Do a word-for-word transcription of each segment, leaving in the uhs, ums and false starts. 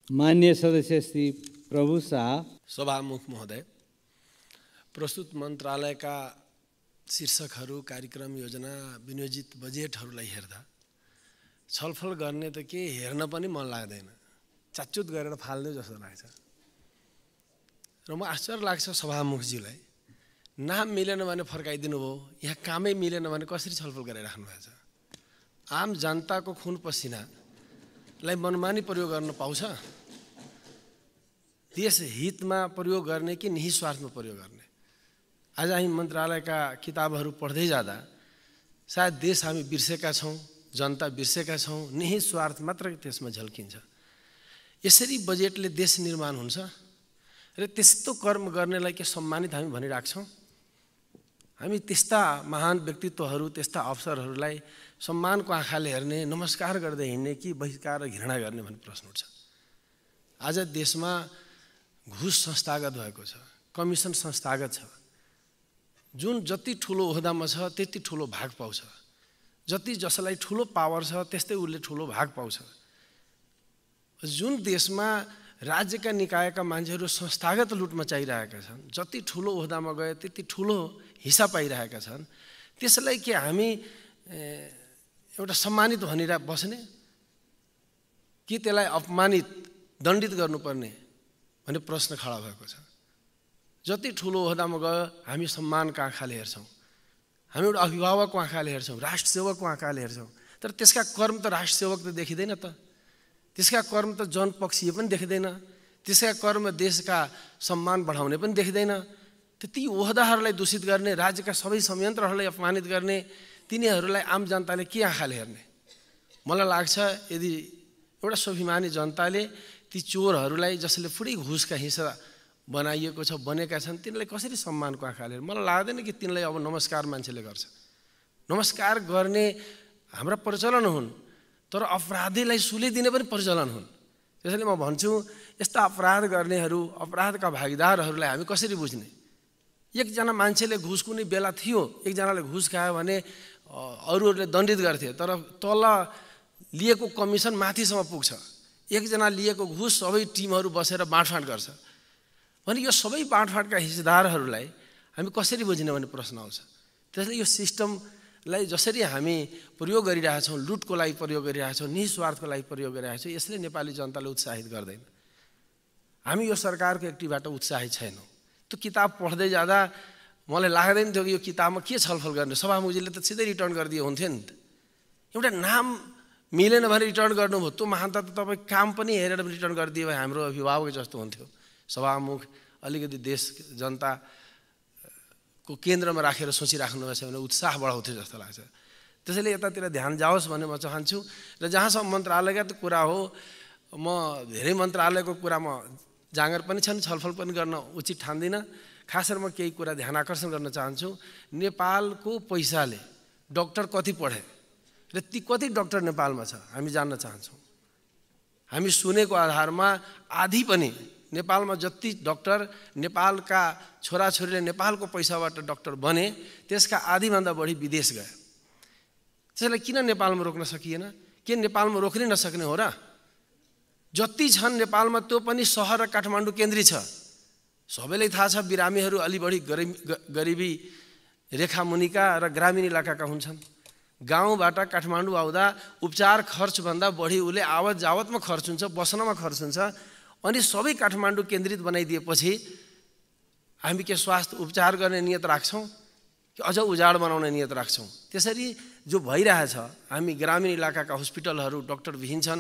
माननीय सदस्य श्री प्रभु शाह, सभामुख महोदय, प्रस्तुत मन्त्रालयका शीर्षकहरू, कार्यक्रम, योजना, विनियोजित बजेटहरूलाई हेर्दा छलफल गर्ने त के हेर्न पनि मन लाग्दैन, चाचुत गरेर फाल्ने जस्तो लाग्छ। र म आश्चर्य लाग्छ सभामुखज्यूलाई, नाम मिलेन भने फर्काइदिनु भयो, यहाँ कामै मिलेन भने कसरी छलफल गरिराख्नु भएको छ? आम जनताको खुन पसिनालाई मनमानी प्रयोग गर्न पाउँछ? देश हितमा प्रयोग गर्ने कि निस्वार्थमा प्रयोग गर्ने? आज हामी मन्त्रालयका किताबहरू पढ्दै जाँदा सायद देश हामी बिर्सेका छौँ, जनता बिर्सेका छौँ, निस्वार्थ मात्र त्यसमा झल्किन्छ। यसरी बजेटले देश निर्माण हुन्छ र त्यस्तो कर्म गर्नेलाई के सम्मानित हामी भनिराख्छौँ? हामी त्यस्ता महान व्यक्तित्वहरू, त्यस्ता अफसरहरूलाई सम्मानको आँखाले हेर्ने, नमस्कार गर्दै हिँड्ने कि बहिष्कार र घृणा गर्ने भन्ने प्रश्न उठ्छ। आज देशमा घुस संस्थागत भएको छ, कमिसन संस्थागत छ। जुन जति ठुलो ओहदामा छ त्यति ठुलो भाग पाउँछ, जति जसलाई ठुलो पावर छ त्यस्तै उसले ठुलो भाग पाउँछ। जुन देशमा राज्यका निकायका मान्छेहरू संस्थागत लुटमा चाहिरहेका छन्, जति ठुलो ओहदामा गए त्यति ठुलो हिस्सा पाइरहेका छन्, त्यसलाई के हामी एउटा सम्मानित भनेर बस्ने कि त्यसलाई अपमानित, दण्डित गर्नुपर्ने भन्ने प्रश्न खडा भएको छ। जति ठुलो ओहदामा गयो हामी सम्मानका आँखाले हेर्छौँ, हामी एउटा अभिभावकको आँखाले हेर्छौँ, राष्ट्रसेवकको आँखाले हेर्छौँ, तर त्यसका कर्म त राष्ट्रसेवक त देखिँदैन त, त्यसका कर्म त जनपक्षीय पनि देखिँदैन, त्यसका कर्म देशका सम्मान बढाउने पनि देखिँदैन। ती ओहदाहरूलाई दूषित गर्ने, राज्यका सबै संयन्त्रहरूलाई अपमानित गर्ने, तिनीहरूलाई आम जनताले के आँखाले हेर्ने? मलाई लाग्छ यदि एउटा स्वाभिमानी जनताले ती चोरहरूलाई, जसले पुरै घुसका हिस्सा बनाइएको छ, बनेका छन्, तिनीलाई कसरी सम्मानको आँखाले हेर्ने? मलाई लाग्दैन कि तिनीलाई अब नमस्कार मान्छेले गर्छ। नमस्कार गर्ने हाम्रा प्रचलन हुन्, तर अपराधीलाई सुलिदिने पनि प्रचलन हुन्। त्यसैले म भन्छु, यस्ता अपराध गर्नेहरू, अपराधका भागीदारहरूलाई हामी कसरी बुझ्ने? एकजना मान्छेले घुस कुनै बेला थियो, एकजनाले घुस खायो भने अरूहरूले दण्डित गर्थे, तर तल लिएको कमिसन माथिसम्म पुग्छ। एकजना लिएको घुस सबै टिमहरू बसेर बाँडफाँड गर्छ भने यो सबै बाँडफाँडका हिस्सेदारहरूलाई हामी कसरी बुझ्ने भन्ने प्रश्न आउँछ। त्यसैले यो सिस्टमलाई जसरी हामी प्रयोग गरिरहेछौँ, लुटको लागि प्रयोग गरिरहेछौँ, निस्वार्थको लागि प्रयोग गरिरहेछौँ, यसले नेपाली जनताले उत्साहित गर्दैन। हामी यो सरकारको एक्टिभबाट उत्साहित छैनौँ। त्यो किताब पढ्दै जाँदा मलाई लाग्दैन थियो कि यो किताबमा के छलफल गर्ने। सभामुखजीले त सिधै रिटर्न गरिदियो हुन्थ्यो नि त। एउटा नाम मिलेन भने रिटर्न गर्नुभयो, त्यो महानता त तपाईँ काम पनि हेरेर रिटर्न गरिदियो भए हाम्रो अभिभावक जस्तो हुन्थ्यो। सभामुख अलिकति देश जनताको केन्द्रमा राखेर सोचिराख्नु भएछ भने उत्साह बढाउँथ्यो जस्तो लाग्छ। त्यसैले यतातिर ध्यान जाओस् भन्ने म चाहन्छु। र जहाँसम्म मन्त्रालयगत कुरा हो, म धेरै मन्त्रालयको कुरामा जाँगर पनि छन्, छलफल पनि गर्न उचित ठान्दिनँ। खास गरी म केही कुरा ध्यान आकर्षण गर्न चाहन्छु। नेपालको पैसाले डक्टर कति पढे र ती कति डक्टर नेपालमा छ हामी जान्न चाहन्छौँ। हामी सुनेको आधारमा आधी पनि नेपालमा जति डक्टर नेपालका छोराछोरीले नेपालको पैसाबाट डक्टर बने, त्यसका आधीभन्दा बढी विदेश गए। त्यसैलाई किन नेपालमा रोक्न सकिएन? के नेपालमा रोक्नै नसक्ने हो र? जति छन् नेपालमा त्यो पनि सहर र काठमाडौँ केन्द्रित छ। सबैलाई थाहा छ बिरामीहरू अलि बढी गरिबी रेखा मुनिका र ग्रामीण इलाकाका हुन्छन्। गाउँबाट काठमाडौँ आउँदा उपचार खर्चभन्दा बढी उसले आवत जावतमा खर्च हुन्छ, बस्नमा खर्च हुन्छ। अनि सबै काठमाडौँ केन्द्रित बनाइदिएपछि हामी के स्वास्थ्य उपचार गर्ने नियत राख्छौँ कि अझ उजाड बनाउने नियत राख्छौँ? त्यसरी जो भइरहेछ, हामी ग्रामीण इलाकाका हस्पिटलहरू डक्टरविहीन छन्,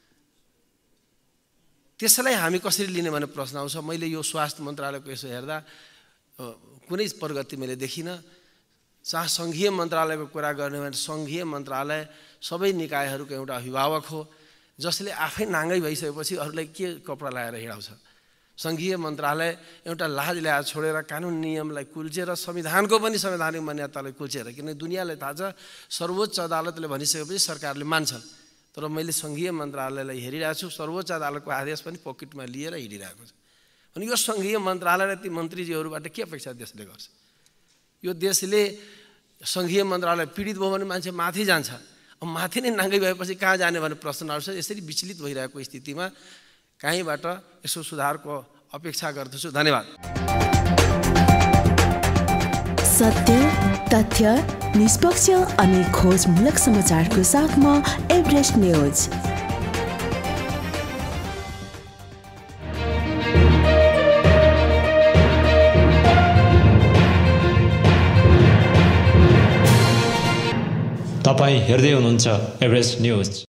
त्यसलाई हामी कसरी लिने भन्ने प्रश्न आउँछ। मैले यो स्वास्थ्य मन्त्रालयको यसो हेर्दा कुनै प्रगति मैले देखिनँ। जहाँ सङ्घीय मन्त्रालयको कुरा गर्ने भने सङ्घीय मन्त्रालय सबै निकायहरूको एउटा अभिभावक हो, जसले आफै नाङ्गै भइसकेपछि अरूलाई के कपडा लगाएर हिँडाउँछ। सङ्घीय मन्त्रालय एउटा लाज ल्याएर छोडेर कानुन नियमलाई कुल्चेर, संविधानको पनि संवैधानिक मान्यतालाई कुल्चेर, किनकि दुनियाँलाई थाहा छ सर्वोच्च अदालतले भनिसकेपछि सरकारले मान्छन्। तर मैले सङ्घीय मन्त्रालयलाई हेरिरहेको छु, सर्वोच्च अदालतको आदेश पनि पकेटमा लिएर हिँडिरहेको छ। अनि यो सङ्घीय मन्त्रालय र ती मन्त्रीजीहरूबाट के अपेक्षा देशले गर्छ? यो देशले सङ्घीय मन्त्रालय पीडित भयो भने मान्छे माथि जान्छ, अब माथि नै नाङ्गै भएपछि कहाँ जाने भन्ने प्रश्न आउँछ। यसरी विचलित भइरहेको स्थितिमा कहीँबाट यसो सुधारको अपेक्षा गर्दछु। धन्यवाद। सत्य, तथ्य, निष्पक्ष अनि खोजमूलक समाचारको साथमा एभरेस्ट न्यूज। तपाईं हेर्दै हुनुहुन्छ एभरेस्ट न्यूज।